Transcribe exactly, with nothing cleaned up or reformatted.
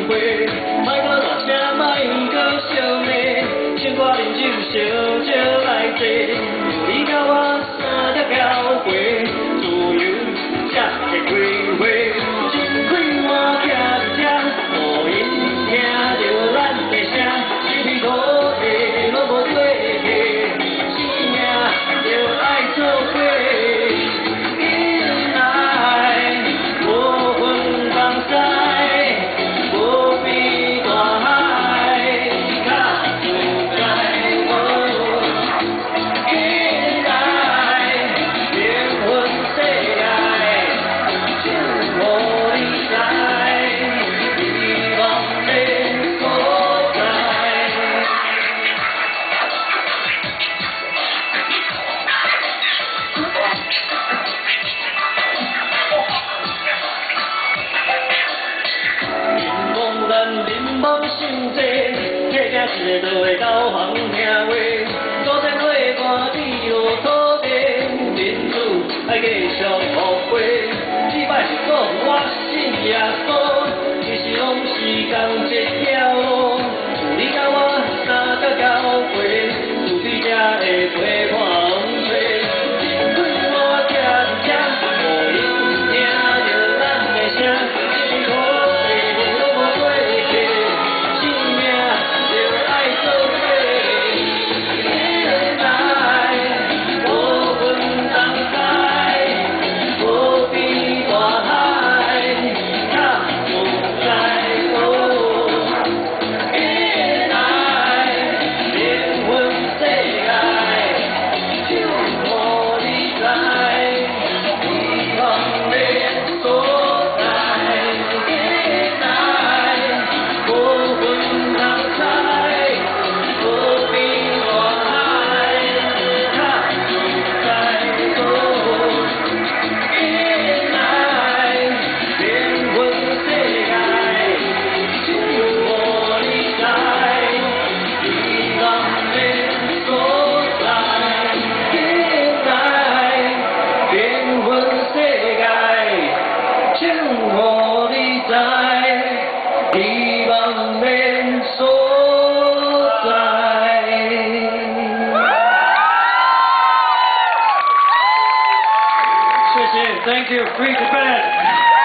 会，莫搁大声，莫搁相骂，唱歌饮酒烧酒来坐，你甲我三条交会，自由才会开花，真快满徛伫遮，互因听着咱的声，一片土地拢无过客，生命着爱做伙。 人梦想济，客家一个都会交行听话，祖先花汗滴落土地，民主爱继续护飞。只摆是讲我信耶稣，其实拢是同一条路。有你甲我三角交汇，有对这会陪伴风吹。真快我徛伫遮，互因听着咱的声。 希望恁所在。谢谢 ，Thank you， Free Japan。